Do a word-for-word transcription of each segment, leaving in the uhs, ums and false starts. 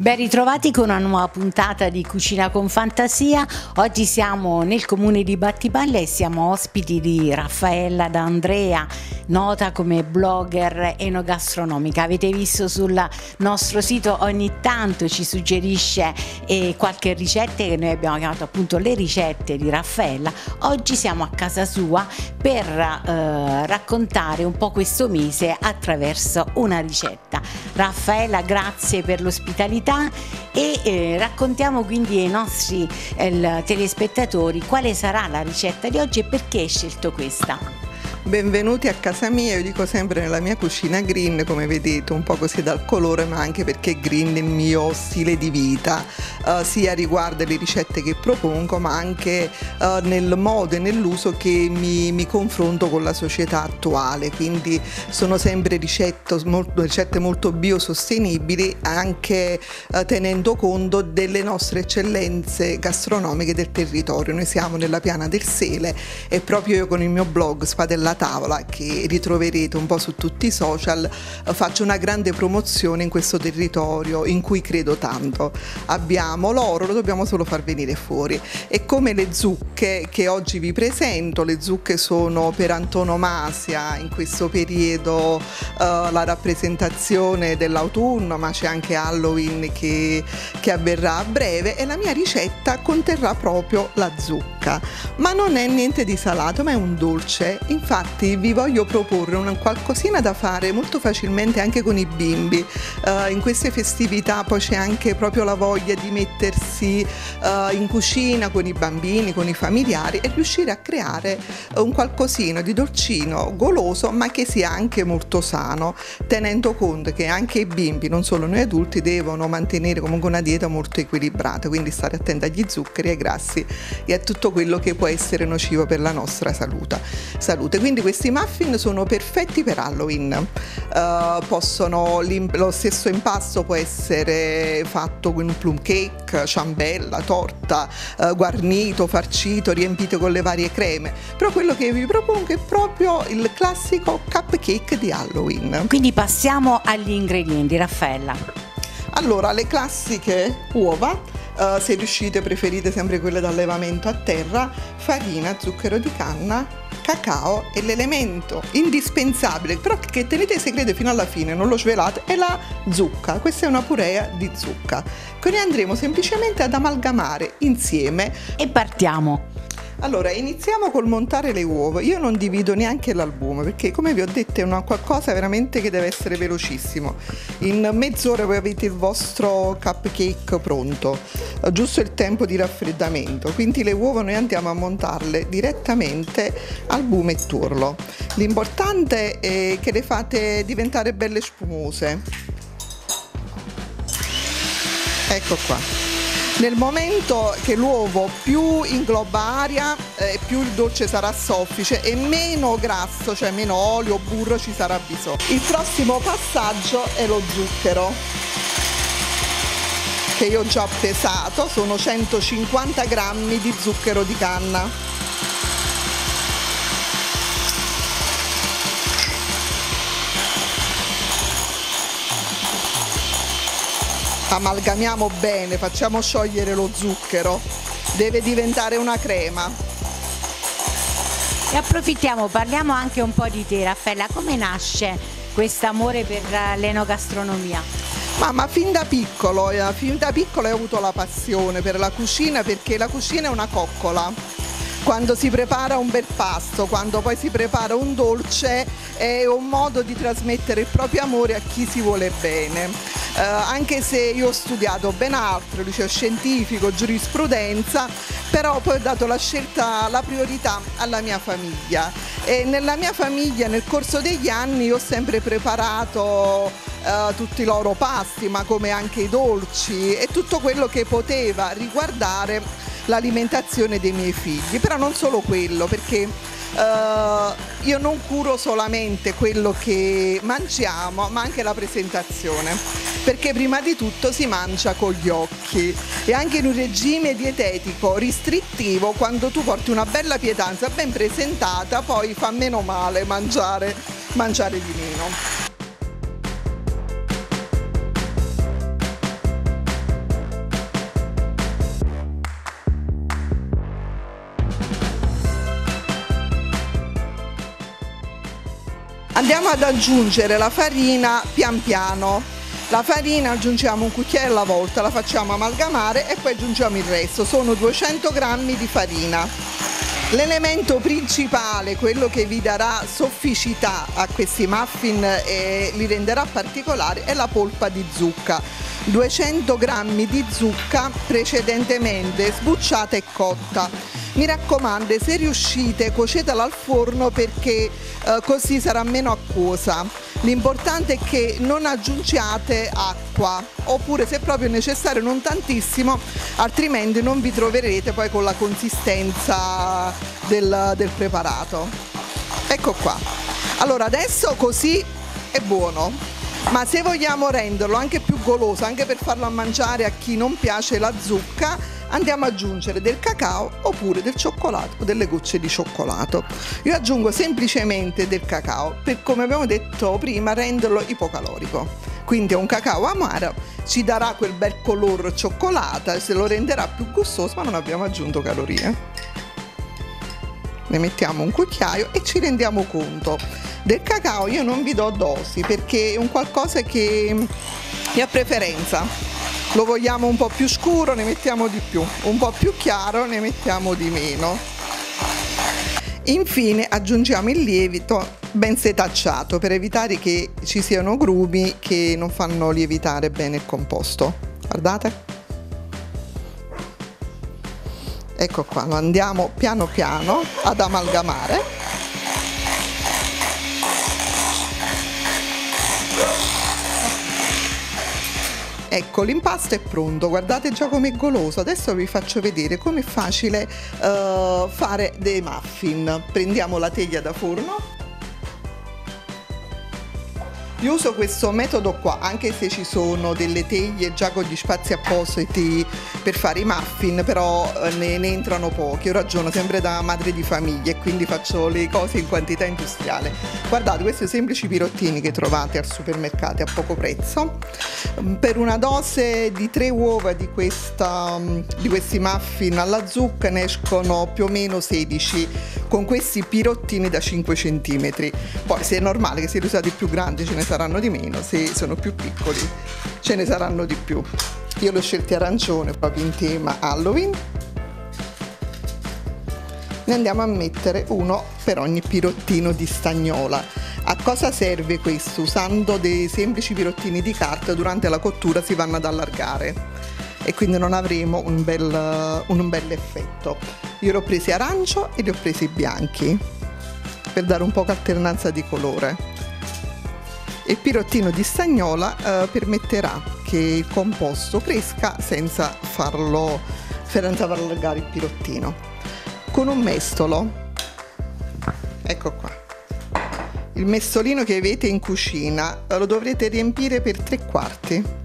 Ben ritrovati con una nuova puntata di Cucina con Fantasia. Oggi siamo nel comune di Battipaglia e siamo ospiti di Raffaella D'Andrea, nota come blogger enogastronomica. Avete visto sul nostro sito ogni tanto ci suggerisce eh, qualche ricetta che noi abbiamo chiamato appunto le ricette di Raffaella. Oggi siamo a casa sua per eh, raccontare un po' questo mese attraverso una ricetta. Raffaella, grazie per l'ospitalità. E eh, raccontiamo quindi ai nostri eh, telespettatori quale sarà la ricetta di oggi e perché hai scelto questa. Benvenuti a casa mia, io dico sempre nella mia cucina green, come vedete, un po' così dal colore, ma anche perché green è il mio stile di vita, uh, sia riguardo le ricette che propongo, ma anche uh, nel modo e nell'uso che mi, mi confronto con la società attuale. Quindi sono sempre ricette molto, ricette molto biosostenibili, anche uh, tenendo conto delle nostre eccellenze gastronomiche del territorio. Noi siamo nella Piana del Sele e proprio io con il mio blog Spadella Tavola, che ritroverete un po' su tutti i social, faccio una grande promozione in questo territorio in cui credo tanto. Abbiamo l'oro, lo dobbiamo solo far venire fuori. E come le zucche che oggi vi presento, le zucche sono per antonomasia in questo periodo uh, la rappresentazione dell'autunno, ma c'è anche Halloween che, che avverrà a breve, e la mia ricetta conterrà proprio la zucca. Ma non è niente di salato, ma è un dolce. Infatti vi voglio proporre una qualcosina da fare molto facilmente anche con i bimbi. Uh, in queste festività poi c'è anche proprio la voglia di mettersi uh, in cucina con i bambini, con i familiari e riuscire a creare un qualcosina di dolcino, goloso, ma che sia anche molto sano, tenendo conto che anche i bimbi, non solo noi adulti, devono mantenere comunque una dieta molto equilibrata, quindi stare attenti agli zuccheri, ai grassi e a tutto quello che può essere nocivo per la nostra salute. salute. Quindi questi muffin sono perfetti per Halloween. Uh, possono, lo stesso impasto può essere fatto con un plum cake, ciambella, torta, uh, guarnito, farcito, riempito con le varie creme. Però quello che vi propongo è proprio il classico cupcake di Halloween. Quindi passiamo agli ingredienti, Raffaella. Allora, le classiche uova. Uh, se riuscite preferite sempre quelle d'allevamento a terra, farina, zucchero di canna, cacao e l'elemento indispensabile, però che tenete segreto fino alla fine, non lo svelate, è la zucca. Questa è una purea di zucca che noi andremo semplicemente ad amalgamare insieme. E partiamo. Allora, iniziamo col montare le uova. Io non divido neanche l'albume perché, come vi ho detto, è una qualcosa veramente che deve essere velocissimo. In mezz'ora voi avete il vostro cupcake pronto, giusto il tempo di raffreddamento. Quindi le uova noi andiamo a montarle direttamente albume e tuorlo. L'importante è che le fate diventare belle spumose. Ecco qua. Nel momento che l'uovo più ingloba aria, eh, più il dolce sarà soffice e meno grasso, cioè meno olio, burro ci sarà bisogno. Il prossimo passaggio è lo zucchero, che io ho già pesato, sono centocinquanta grammi di zucchero di canna. Amalgamiamo bene, facciamo sciogliere lo zucchero, deve diventare una crema. E approfittiamo, parliamo anche un po' di te, Raffaella. Come nasce questo amore per l'enogastronomia? Ma, ma fin da piccolo, eh, fin da piccolo ho avuto la passione per la cucina, perché la cucina è una coccola. Quando si prepara un bel pasto, quando poi si prepara un dolce, è un modo di trasmettere il proprio amore a chi si vuole bene. Eh, anche se io ho studiato ben altro, liceo scientifico, giurisprudenza, però poi ho dato la scelta, la priorità alla mia famiglia. E nella mia famiglia nel corso degli anni ho sempre preparato eh, tutti i loro pasti, ma come anche i dolci e tutto quello che poteva riguardare l'alimentazione dei miei figli. Però non solo quello, perché Uh, io non curo solamente quello che mangiamo, ma anche la presentazione, perché prima di tutto si mangia con gli occhi, e anche in un regime dietetico restrittivo, quando tu porti una bella pietanza ben presentata, poi fa meno male mangiare, mangiare di meno. Andiamo ad aggiungere la farina pian piano. La farina aggiungiamo un cucchiaio alla volta, la facciamo amalgamare e poi aggiungiamo il resto. Sono duecento grammi di farina. L'elemento principale, quello che vi darà sofficità a questi muffin e li renderà particolari, è la polpa di zucca. duecento grammi di zucca precedentemente sbucciata e cotta. Mi raccomando, se riuscite, cuocetela al forno perché eh, così sarà meno acquosa. L'importante è che non aggiungiate acqua, oppure se proprio è necessario non tantissimo, altrimenti non vi troverete poi con la consistenza del, del preparato. Ecco qua. Allora adesso così è buono, ma se vogliamo renderlo anche più goloso, anche per farlo a mangiare a chi non piace la zucca, andiamo ad aggiungere del cacao oppure del cioccolato o delle gocce di cioccolato. Io aggiungo semplicemente del cacao per, come abbiamo detto prima, renderlo ipocalorico. Quindi un cacao amaro ci darà quel bel colore cioccolata, se lo renderà più gustoso, ma non abbiamo aggiunto calorie. Ne mettiamo un cucchiaio e ci rendiamo conto. Del cacao io non vi do dosi perché è un qualcosa che è a preferenza. Lo vogliamo un po' più scuro, ne mettiamo di più, un po' più chiaro, ne mettiamo di meno. Infine aggiungiamo il lievito ben setacciato per evitare che ci siano grumi che non fanno lievitare bene il composto. Guardate. Ecco qua, lo andiamo piano piano ad amalgamare. Ecco, l'impasto è pronto, guardate già com'è goloso. Adesso vi faccio vedere com'è facile uh, fare dei muffin. Prendiamo la teglia da forno. Io uso questo metodo qua, anche se ci sono delle teglie già con gli spazi appositi per fare i muffin, però ne, ne entrano pochi. Io ragiono sempre da madre di famiglia e quindi faccio le cose in quantità industriale. Guardate, questi semplici pirottini che trovate al supermercato a poco prezzo. Per una dose di tre uova di, questa, di questi muffin alla zucca ne escono più o meno sedici con questi pirottini da cinque centimetri. Poi se è normale che se li usate più grandi ce ne saranno di meno, se sono più piccoli ce ne saranno di più. Io l'ho scelti arancione proprio in tema Halloween. Ne andiamo a mettere uno per ogni pirottino di stagnola. A cosa serve questo? Usando dei semplici pirottini di carta durante la cottura si vanno ad allargare e quindi non avremo un bel, un bel effetto. Io li ho presi arancio e li ho presi bianchi per dare un po' alternanza di colore. Il pirottino di stagnola eh, permetterà che il composto cresca senza farlo, senza far allargare il pirottino. Con un mestolo, ecco qua, il mestolino che avete in cucina lo dovrete riempire per tre quarti.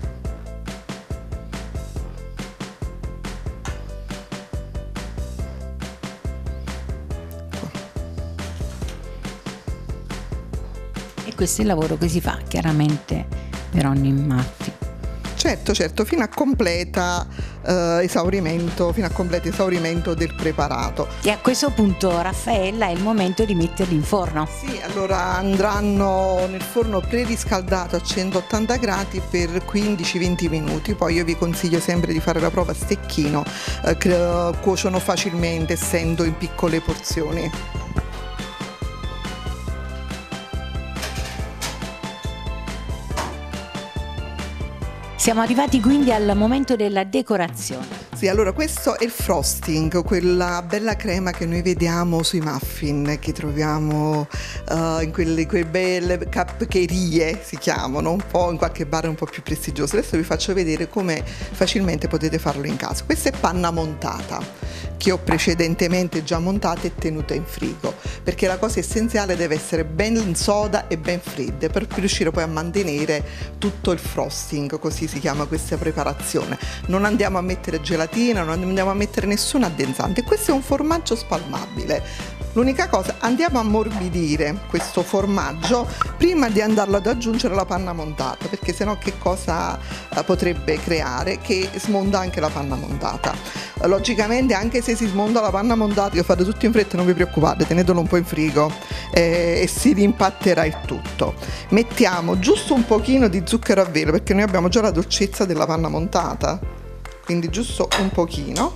E questo è il lavoro che si fa chiaramente per ogni muffin. Certo, certo, fino a completa eh, esaurimento, fino a completo esaurimento del preparato. E a questo punto, Raffaella, è il momento di metterli in forno. Sì, allora andranno nel forno preriscaldato a centottanta gradi per quindici venti minuti. Poi io vi consiglio sempre di fare la prova a stecchino, eh, che cuociono facilmente essendo in piccole porzioni. Siamo arrivati quindi al momento della decorazione. Sì, allora questo è il frosting, quella bella crema che noi vediamo sui muffin, che troviamo uh, in quelle, quelle belle cupcakerie, si chiamano, un po' in qualche bar un po' più prestigioso. Adesso vi faccio vedere come facilmente potete farlo in casa. Questa è panna montata, che ho precedentemente già montata e tenuta in frigo, perché la cosa essenziale deve essere ben soda e ben fredda per riuscire poi a mantenere tutto il frosting, così si chiama questa preparazione. Non andiamo a mettere gelatina, non andiamo a mettere nessun addensante. Questo è un formaggio spalmabile, L'unica cosa, andiamo a ammorbidire questo formaggio prima di andarlo ad aggiungere alla panna montata, perché sennò che cosa eh, potrebbe creare? Che smonda anche la panna montata. Eh, logicamente anche se si smonda la panna montata, io fate tutto in fretta, non vi preoccupate, tenetelo un po' in frigo eh, e si rimpatterà il tutto. Mettiamo giusto un pochino di zucchero a velo, perché noi abbiamo già la dolcezza della panna montata, quindi giusto un pochino,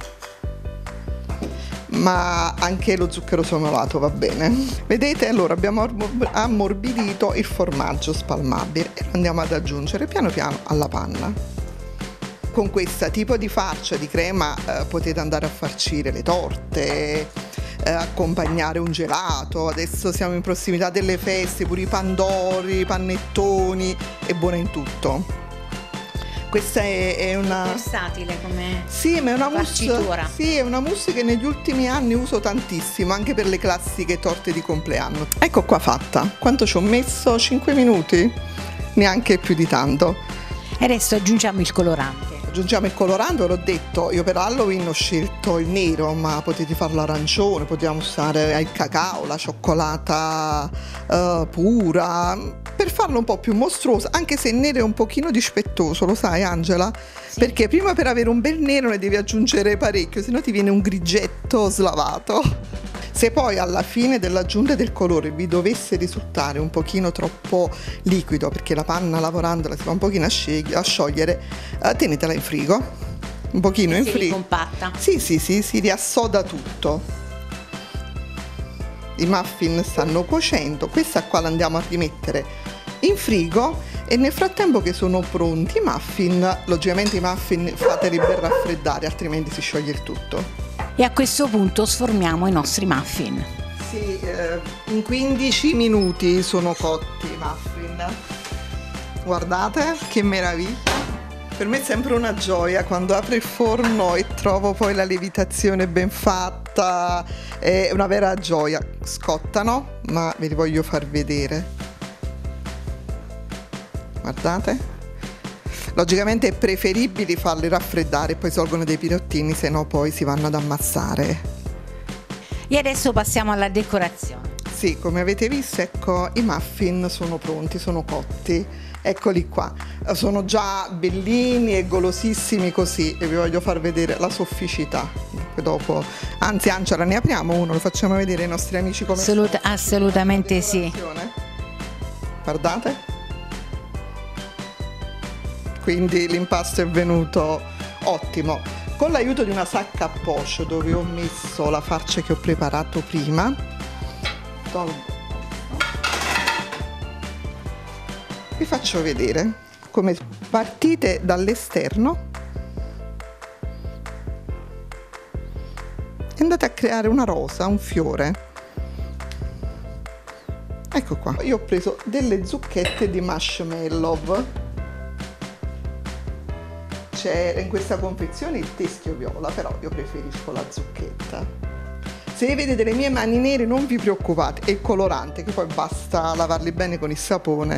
ma anche lo zucchero somolato va bene. Vedete, allora abbiamo ammorbidito il formaggio spalmabile e lo andiamo ad aggiungere piano piano alla panna. Con questo tipo di farcia di crema eh, potete andare a farcire le torte, eh, accompagnare un gelato. Adesso siamo in prossimità delle feste, pure i pandori, i pannettoni, è buona in tutto. Questa è, è una versatile come sì, ma è una farcitura. mousse, sì, è una mousse che negli ultimi anni uso tantissimo, anche per le classiche torte di compleanno. Ecco qua fatta. Quanto ci ho messo? cinque minuti? Neanche più di tanto. E adesso aggiungiamo il colorante. Aggiungiamo il colorante, ve l'ho detto, io per Halloween ho scelto il nero, ma potete farlo arancione, potevamo usare il cacao, la cioccolata uh, pura, per farlo un po' più mostruoso, anche se il nero è un pochino dispettoso, lo sai Angela? Sì. Perché prima per avere un bel nero ne devi aggiungere parecchio, se no ti viene un grigetto slavato. Se poi alla fine dell'aggiunta del colore vi dovesse risultare un pochino troppo liquido, perché la panna lavorandola si va un pochino a, scegli- a sciogliere, eh, tenetela in frigo, un pochino in si frigo. Compatta. Sì, sì, sì, si riassoda tutto. I muffin stanno cuocendo, questa qua la andiamo a rimettere in frigo e nel frattempo che sono pronti i muffin, logicamente i muffin fateli ben raffreddare, altrimenti si scioglie il tutto. E a questo punto sformiamo i nostri muffin. Sì, eh, in quindici minuti sono cotti i muffin. Guardate che meraviglia. Per me è sempre una gioia quando apro il forno e trovo poi la lievitazione ben fatta, è una vera gioia. Scottano, ma ve li voglio far vedere. Guardate. Logicamente è preferibile farli raffreddare e poi sorgono dei pirottini, se no poi si vanno ad ammassare. E adesso passiamo alla decorazione. Sì, come avete visto, ecco, i muffin sono pronti, sono cotti. Eccoli qua, sono già bellini e golosissimi così e vi voglio far vedere la sofficità. Dopo, anzi Angela, ne apriamo uno, lo facciamo vedere ai nostri amici come Assolut- assolutamente sì. Guardate. Quindi l'impasto è venuto ottimo. Con l'aiuto di una sacca a poche dove ho messo la farcia che ho preparato prima, tolgo. Vi faccio vedere come partite dall'esterno e andate a creare una rosa, un fiore. Ecco qua, io ho preso delle zucchette di marshmallow. C'era in questa confezione il teschio viola, però io preferisco la zucchetta. Se vedete le mie mani nere non vi preoccupate, è il colorante che poi basta lavarli bene con il sapone.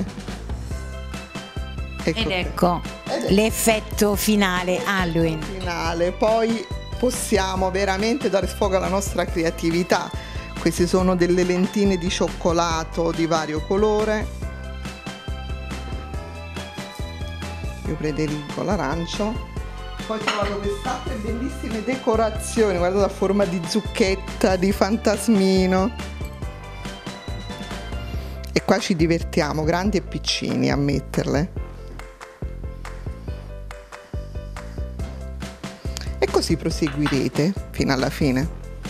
Ecco Ed ecco, Ed ecco l'effetto finale Halloween. Finale, poi possiamo veramente dare sfogo alla nostra creatività. Queste sono delle lentine di cioccolato di vario colore. Io prediligo l'arancio. Poi ho trovato queste altre bellissime decorazioni, guardate, a forma di zucchetta, di fantasmino. E qua ci divertiamo, grandi e piccini, a metterle. E così proseguirete fino alla fine.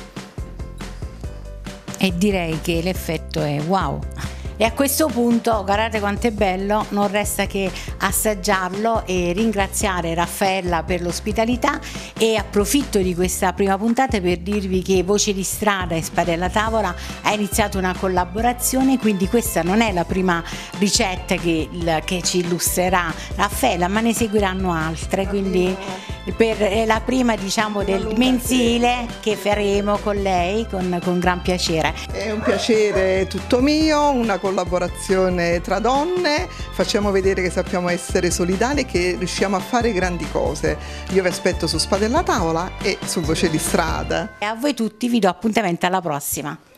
E direi che l'effetto è wow. E a questo punto, guardate quanto è bello, non resta che assaggiarlo e ringraziare Raffaella per l'ospitalità, e approfitto di questa prima puntata per dirvi che Voce di Strada e Spade alla Tavola ha iniziato una collaborazione, quindi questa non è la prima ricetta che, il, che ci illustrerà Raffaella, ma ne seguiranno altre, quindi per è la prima, diciamo, del mensile che faremo con lei con, con gran piacere. È un piacere tutto mio, una collaborazione tra donne, facciamo vedere che sappiamo essere solidali e che riusciamo a fare grandi cose. Io vi aspetto su Spade alla Tavola e su Voce di Strada. E a voi tutti vi do appuntamento alla prossima.